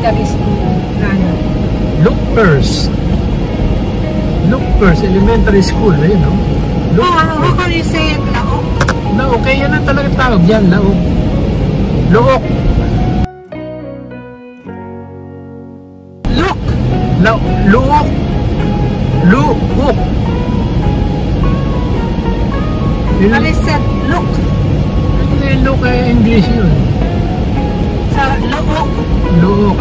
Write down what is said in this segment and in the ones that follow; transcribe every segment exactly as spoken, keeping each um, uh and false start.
Elementary school. Ano? Lookers. Lookers Elementary School, eh, no? Oh, how can you say it, Laok? Laok, eh, yan ang talagang tawag dyan, Laok. Look. Look. Look. Look. Look. What is that? Look. Hindi, look eh, English yun. Sa look. Look.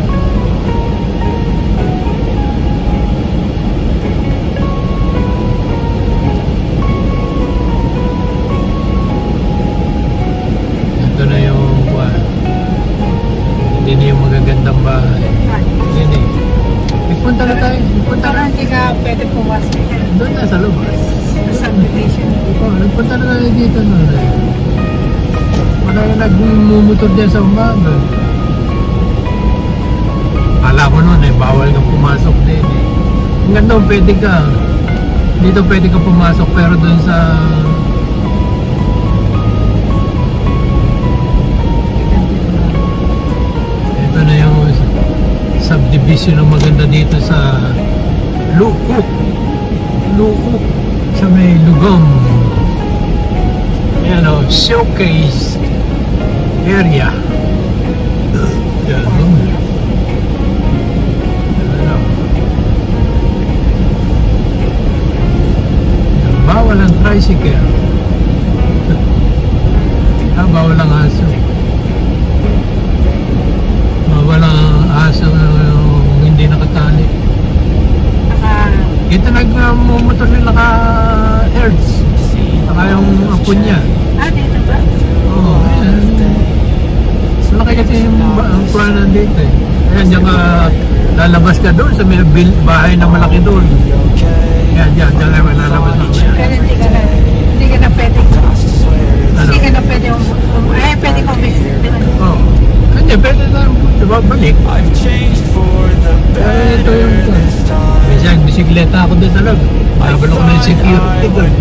Ito na yung kuha. Hindi na yung magagandang bahay. Yan eh. Nagpunta na tayo. Nagpunta na. Parang hindi ka pwede pumasok yan. Doon na sa labas. Sa subdivision. Oh, nagpunta na tayo dito no. Wala yung nagmumotor dyan sa umaga. Kala ko noon eh, bawal kang pumasok din eh. Hanggang doon pwede ka. Dito pwede ka pumasok pero doon sa... Ito na yung subdivision ng maganda dito sa Luuk. Luuk. Sa may Lugom. Ayan o, showcase area. Yan o. Bawal ang tricycle. Ah, bawal ang aso. Bawal ang aso hindi nakatali. Ito nagmumotor nila ka-hertz. Saka yung apo niya. Ah, dito ba? Oo, ayan. Malaki kasi yung planan dito eh. Ayan, diyan ka lalabas ka doon sa may bahay na malaki doon. Ayan, diyan, diyan ka lalabas na. Pero hindi ka na, hindi ka na pwede. Hindi ka na pwede, ay pwede kong visit din. Oo. Hindi, pwede na balik. Pero ito yung ito. Minsan, bisikleta ako doon sa loob. Nabalo ko na yung security doon.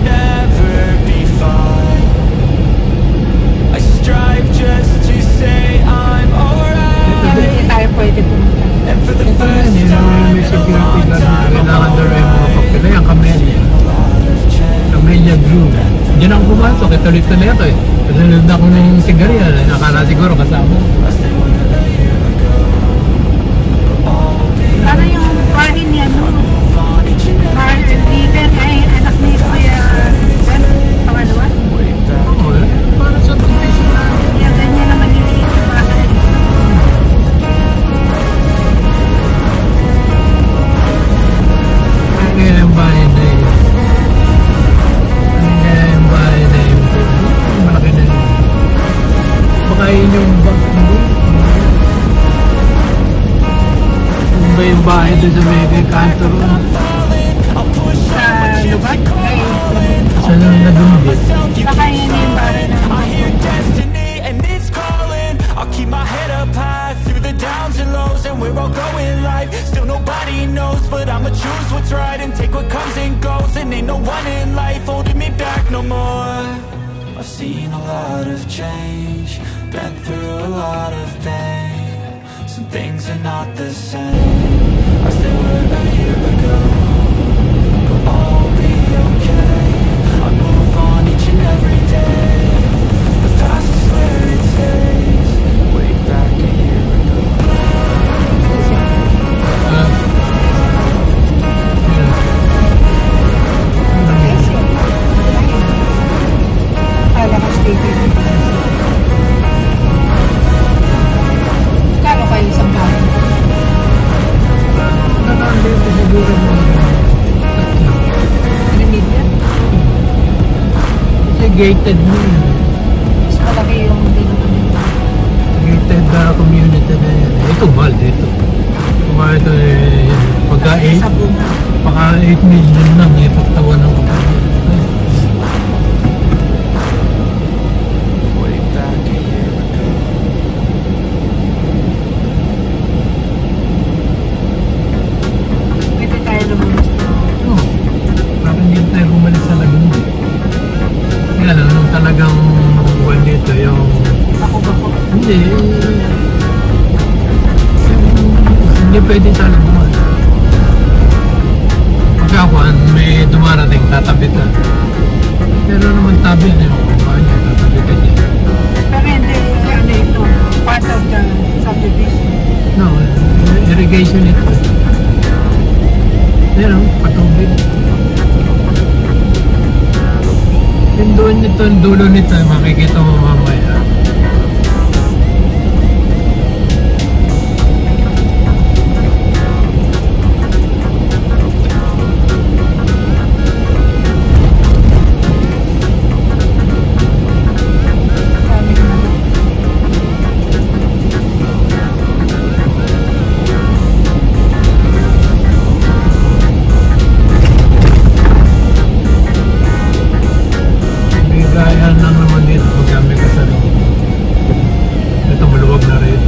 Pero hindi tayo pwede pumunta. Ito yan, yun ang may security guard na kailangan doon yung mga papila. Yung Camellia. Camellia Blue. Diyan ako pumasok, ituloy-tuloy ako eh. Kasunod ako ng sigarya, nakala siguro kasama. Ano yung bahay niya, no? Bahay ng leader, ay anak ni Kuya, ano? Pangalawa? Oo, eh, parang sa tulis na. Yan, ganyan naman yung bahay. Kaya yung bahay na yun. Kaya yung bahay na yun. Malaki na yun. Baka yun yung back mo. Ano ba yung bahay doon sa may kanto ron? Sa lugar? Ay, Sa nang nadumbit. baka yun yung bahay na I'll keep my head up high through the downs and lows, and we're all going life. Still nobody knows, but I'ma choose what's right and take what comes and goes. And ain't no one in life holding me back no more. I've seen a lot of change, been through a lot of pain. Some things are not the same as they were a year ago, but I'll be okay. I move on each and every day. The past is where it stays. Way back a year ago. Ah. Yun. Kala ko stadium. Kala kayo isang bahay. Nakakandito siguro mo. Tatlo. Manamid yan. Kasi gated mo yun. Mas malaki yung dinuman nila. Gated na community na yan. Ito, mahal dito. Kung ito eh, pagka eight, Sa bunga. pagka eight million lang eh, pagtawan ng kapatid. Way back a year ago. Pwede tayo lumunas na. Oo. Parang hindi tayo bumalik sa Laguna. Kaya lang, nung talagang buwan dito yung... Bako-bako. Hindi. Yung pwede sana buwan. Pagka ako, may dumarating, tatabi ka. Pero naman tabi, ano yung kumain niya, tatabi ka niya. Pero hindi, ano ito, part of the subdivision. No, irrigation ito. Yan o, patubig. Yung doon nito, yung dulo nito, makikita mo mamaya. Kaya lang naman dito pag kami kasalo. Ito maluwag na rin.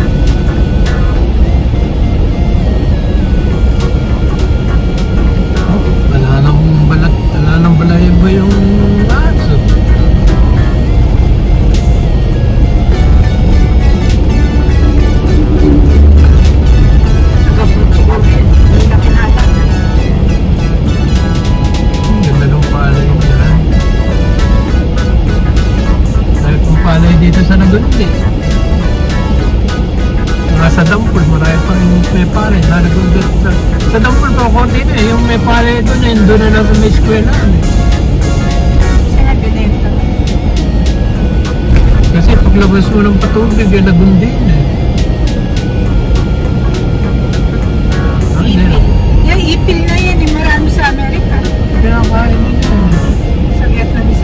Oh, wala nang balat, wala nang balayan ba yung aso? Nagapot siguro yun. Hindi na pinatang. Ganda nung palay yan. Dahil kung palay dito sa Nagundi. Mga sa Dampol, marami pa rin may palay. Sa Nagundi, sa, sa Dampol pa konti na eh. Yung may palay doon eh, doon na lang sa may eskwela. Eh. Kasi nga binenta. Kasi paglabas mo ng patubig, yung Nagundi eh. Ah, Ipil. yan. Yan, ipil na yan. Yung marami sa Amerika. Pinakain mo yan. Sa Vietnamese.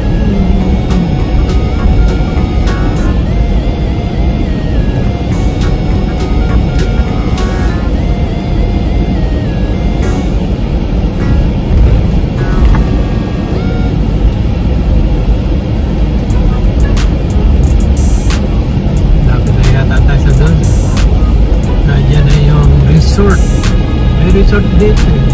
Lapit na yata tayo sa doon. Nandiyan na yung resort. May resort dito eh.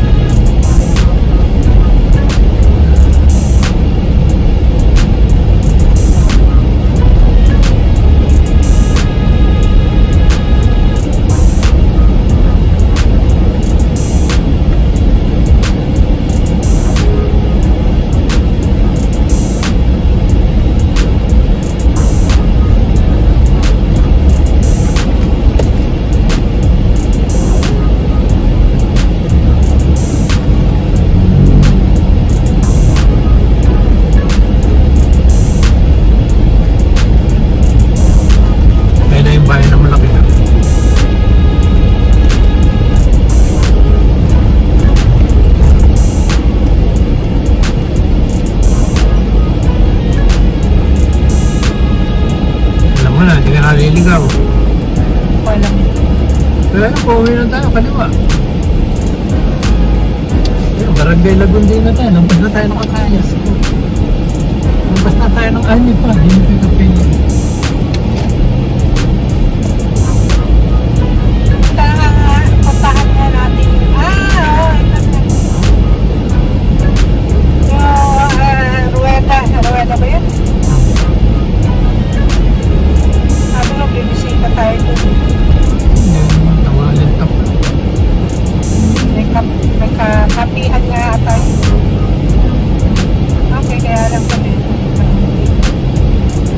Kaya na yung bayan na malaki na. Alam mo na, hindi ka naliligaw. Walang. Kaya na, pauwi na tayo, kaliwa. Ayun, Barangay Lagundi na tayo. Lampas na tayo ng Akayas. Lampas na tayo ng Ani pa. Hindi na tayo kapili. Puntahan nga natin. Ah, oo. Yung uh, Rueda. Rueda ba yun? Sabi nga, bibisita tayo doon. Yung tawalin tap. May, kap may kapihan nga tayo. Okay, kaya lang kami.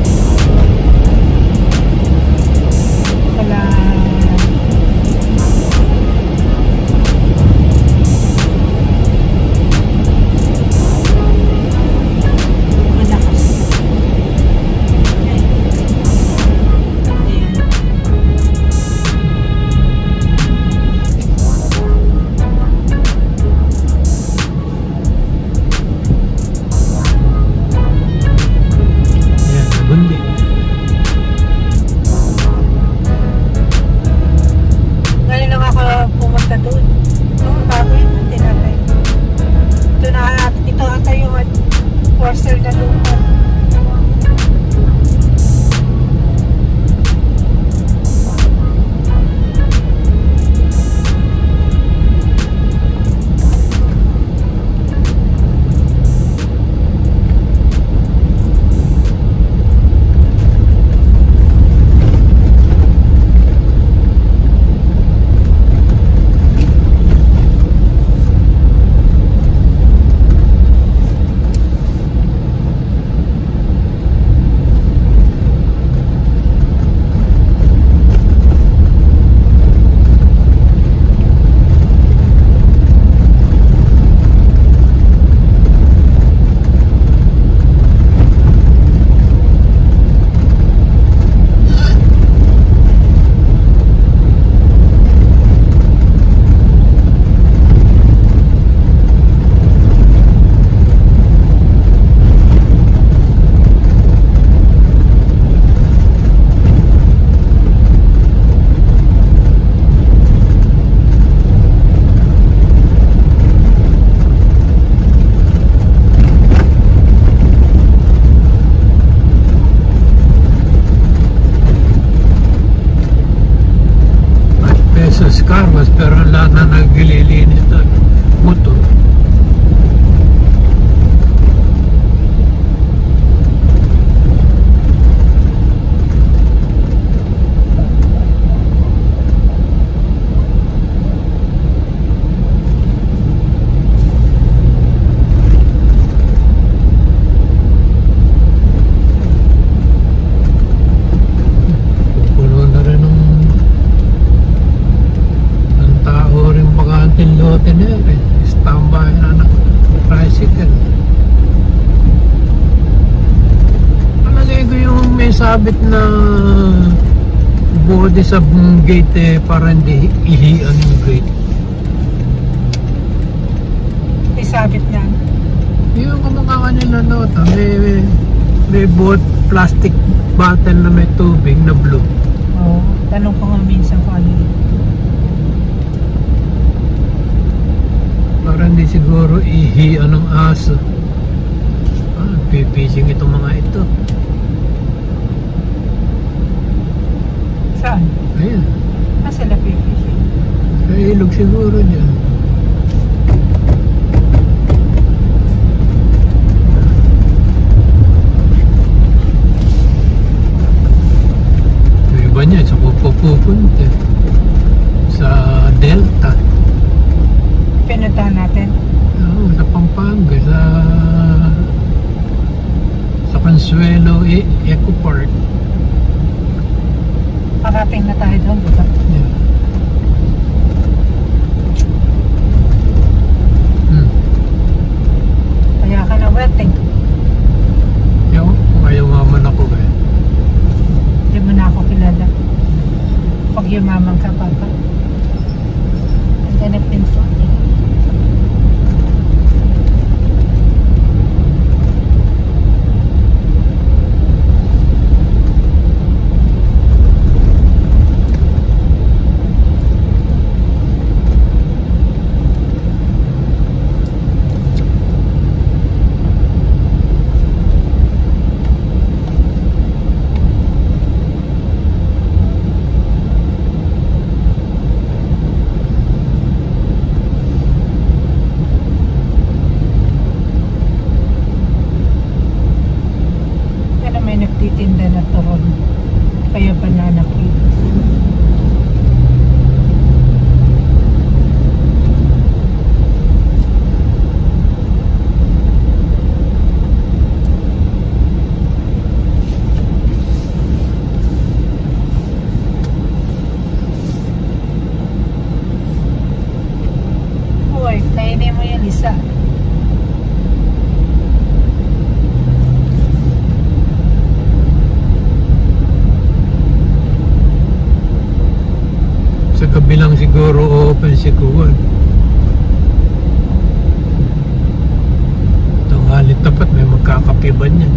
Los Carros, pero lahat na naglilinis doon. Motor. Lote na rin, standby na ng tricycle. Palagay ko yung may sabit na body sa gate eh, para hindi ihian yung gate. May sabit na. Yung kamukha kanila nota, may, may bot plastic bottle na may tubig na blue. Oo, oh, tanong ko nga minsan kung ano yun. Para hindi siguro ihian ng aso. Ah, pipising itong mga ito. Saan? Ayan. Ah, sila pipishing. Sa ilog siguro dyan. May iba niya, sa pupunta. Sa Delta. Pinuntahan natin. Oo, sa Pampanga, sa sa Consuelo e Eco Park. Parating na tayo doon, diba? Yeah. Hmm. Kaya ka na wetting. Yo, kung ayaw maman ako eh. Hindi mo na ako kilala. Pag yumaman ka, papa. Ang ganap din po. Titinda na turon. Kaya banana cake. Uy, kainin mo yan isa. Sa kabilang siguro open si Kuwan. Tanghali tapat may magkakapiban yan.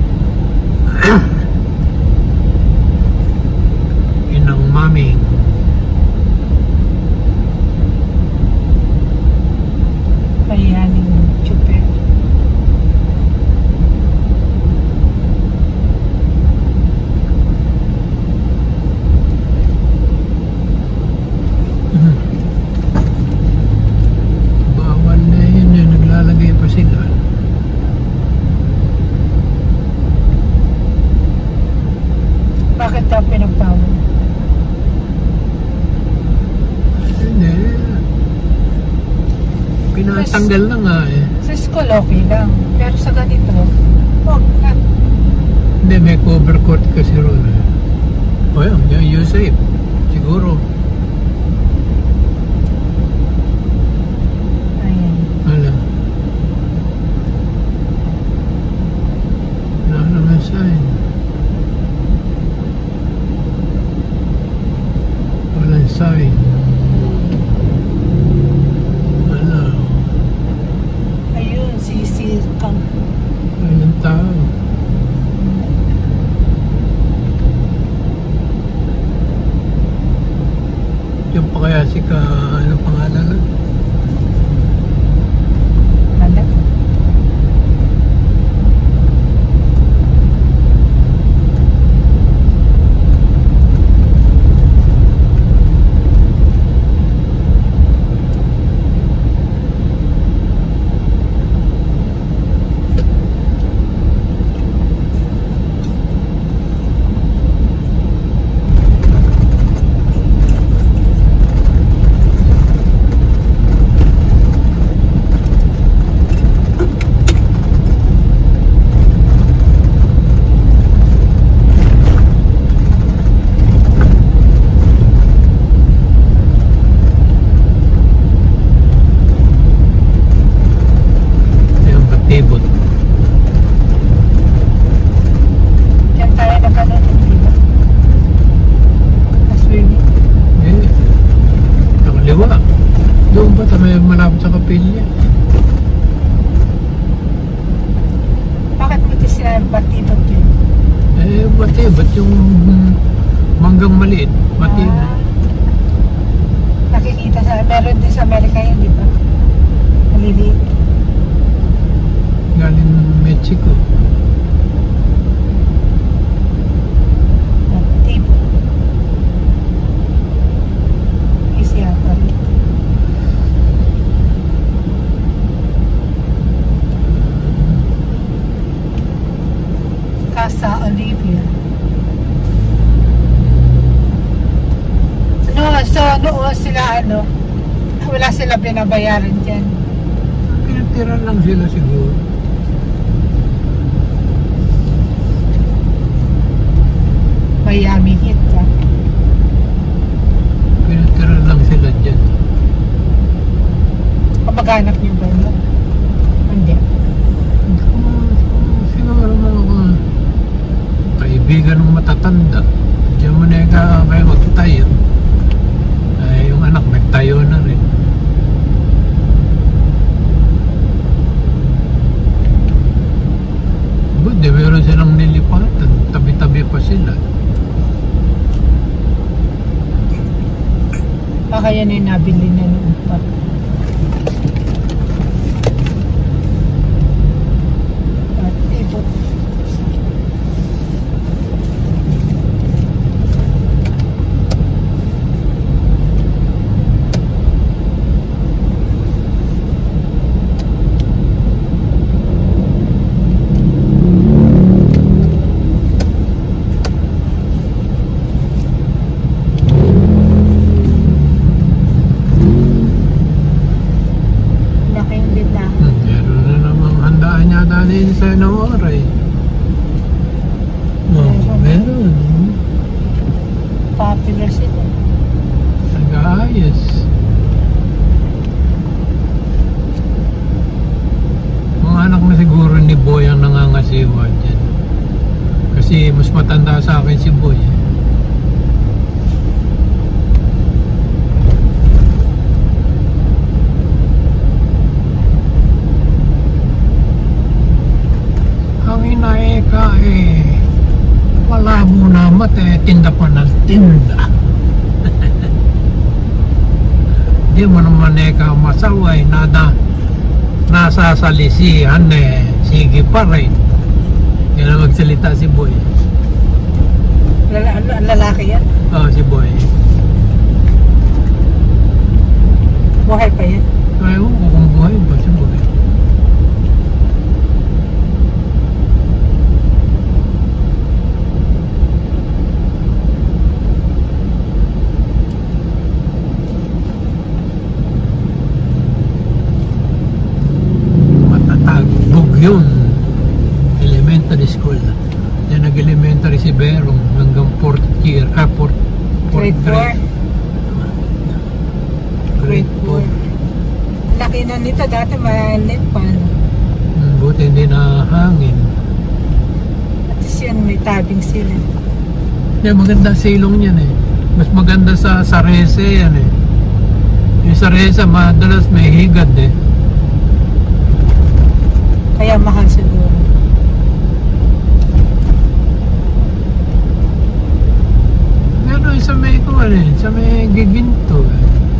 Inang maming. Payaning chuper. Bawal na yun yun, naglalagay pa sila. Bakit ka pinagpawal? Hindi. Pinatanggal na nga eh. Sa school okay lang. Pero sa ganito, wag na. Hindi, may cover court kasi ron eh. O yun, yung U-Safe. Siguro. Ayan. Wala. Wala naman sign. Walang sign. Wala. Ayun, sisi kang. Walang tao. Yung pa kaya si ka, ano pangalan na? Tanda. Kaliwa. Doon ba tayo may malapit sa kapilya? Bakit mo ito sila batibot yun? Eh, batibot yung manggang maliit. Batibot. Ah, nakikita sa, meron din sa Amerika yun, di ba? Maliliit. Galing Mexico. Batibot. Easy ata rin. Casa Olivia. No, so noon sila ano, wala sila binabayaran dyan. Pinatira lang sila siguro. Miami Heat ka. Pinatira lang sila dyan. Kamag-anak niyo ba yun? Hindi. Hindi ko ma- siguro mga kaibigan ng matatanda. Diyan mo na ka kayo magtayo. Ay, yung anak nagtayo na rin. Buti meron silang nilipatan. Tabi-tabi pa sila. Baka yan ay nabili na noon pa. Batibot. Laking bita. Hmm, meron na namang handaan yata din sa Nawaray. Oh, meron. Popular sila. Nag-aayos. Mga anak na siguro ni Boy ang nangangasiwa dyan. Kasi mas matanda sa akin si Boy. eh. Ang inaeka eh, wala muna mate, tinda pa ng tinda. Di mo naman eka masaway, nada, nasasalisihan eh, sige pa rin. Yan ang magsalita si Boy. Lala, lalaki yan. Oh, si Boy. Buhay pa yan. Ayaw ko kung buhay ba si Boy. Matatag. Bugyong Elementary School. Yan nag-elementary si Berong hanggang fourth year. Ah, fourth, fourth Grade four. grade. Grade four. Laki na nito. Dati malit pa. no? Hmm, buti hindi na hangin. At least yan may tabing sila. Yeah, maganda silong yan eh. Mas maganda sa Sarese yan eh. Yung Sarese madalas may higad eh. Kaya mahal siguro. Meron sa may kuwan eh, sa may giginto eh.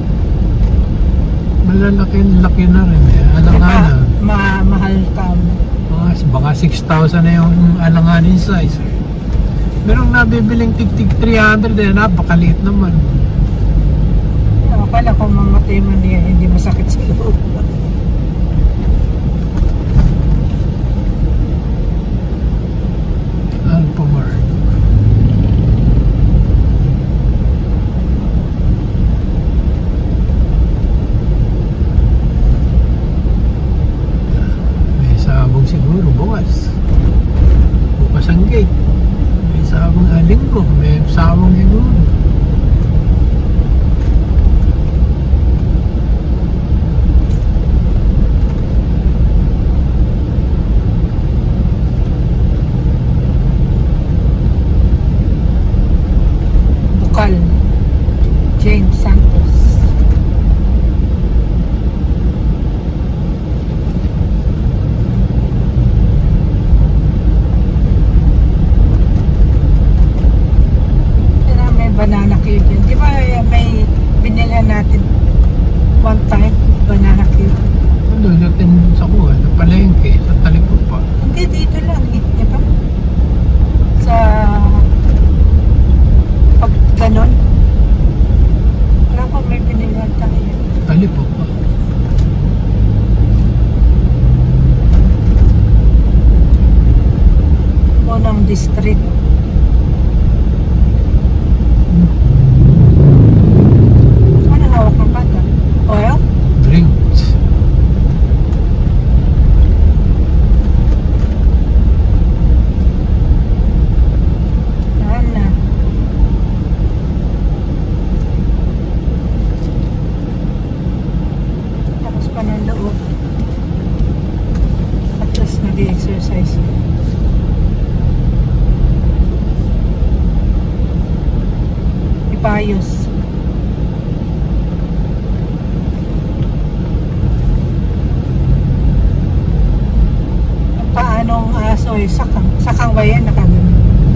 Malalaki-laki na rin eh. Alanganan. Ma mahal ka mo. Mga, baka six thousand na yung alanganin size eh. Merong nabibiling tig-tig three hundred eh, napakaliit naman. Akala ko mamatay man niya, hindi masakit sa loob. Alpamart. May sabong siguro bukas. Bukas ang gate. May sabong alinggo. May sabong siguro. ayos. Paanong aso eh, sakang, sakang ba yan? Nakagano.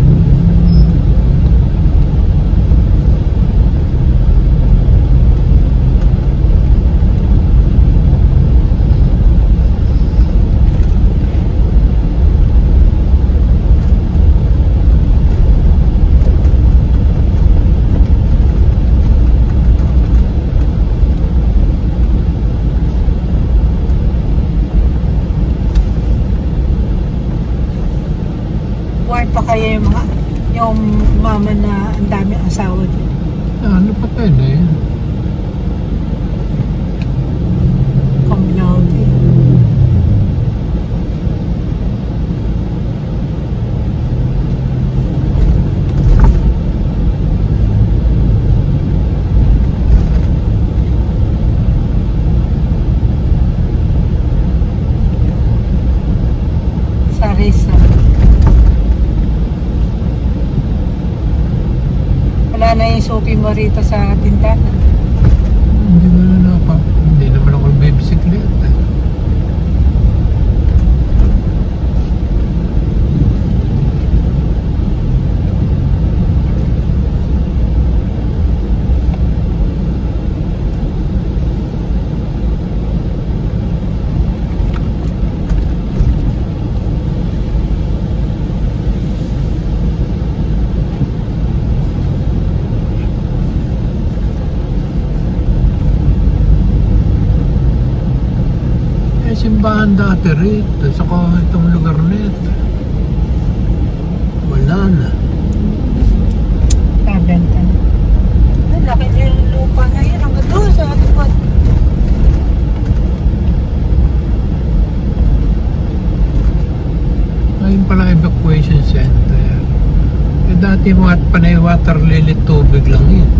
Pa kaya yung mga yung mama na ang daming asawa dito. Ano pa tayo na yun? Kamlauti. Sarisa. Wala na yung sopi mo rito sa tindahan. Hindi ko na napa. Hindi naman ako bibisikleta. Simbahan dati rito, saka itong lugar nito wala na. Nabenta na. Ay, laki yung lupa na yan. Ang doon sa ating. Ayun pala evacuation center. Eh dati mga panay water lily tubig lang yun.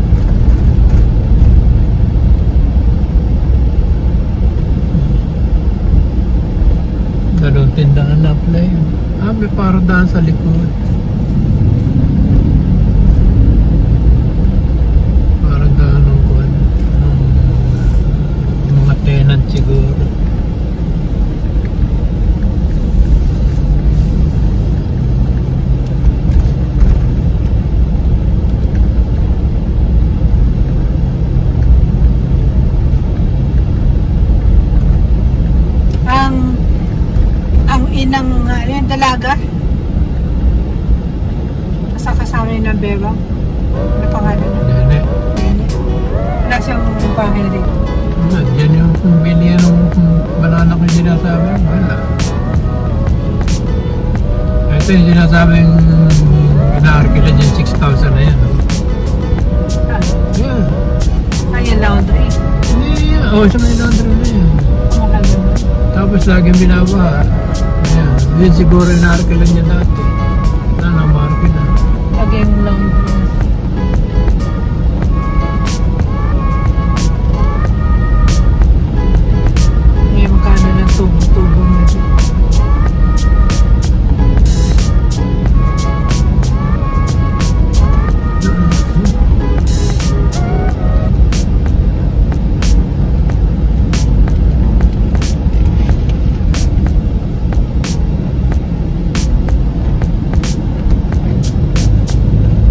Dalawang tindahan na pala yun. Ah, may paradahan sa likod. Paradahan ng kuwan. Ng mga tenant siguro. Inang uh, yung dalaga kasi kasama yun ng bebang na pangalan na Nene. Nene. Wala siyang bahay rin. Wala, yan yung kumbili ng banana ko yung sinasabi. Wala. Ito yung sinasabing inaarkila dyan six thousand na yan. Ah, Yeah. ah yung laundry. Hindi yan. Oh, sa may laundry na yan. Mahal naman. Tapos laging binabaha. Ayan. Yun siguro inaarkila niya dati. Na, namarki na. Lagi yung laundry. May magkano ng tubo-tubo na dyan.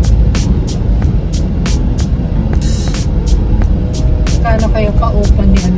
Kayo ka-open ni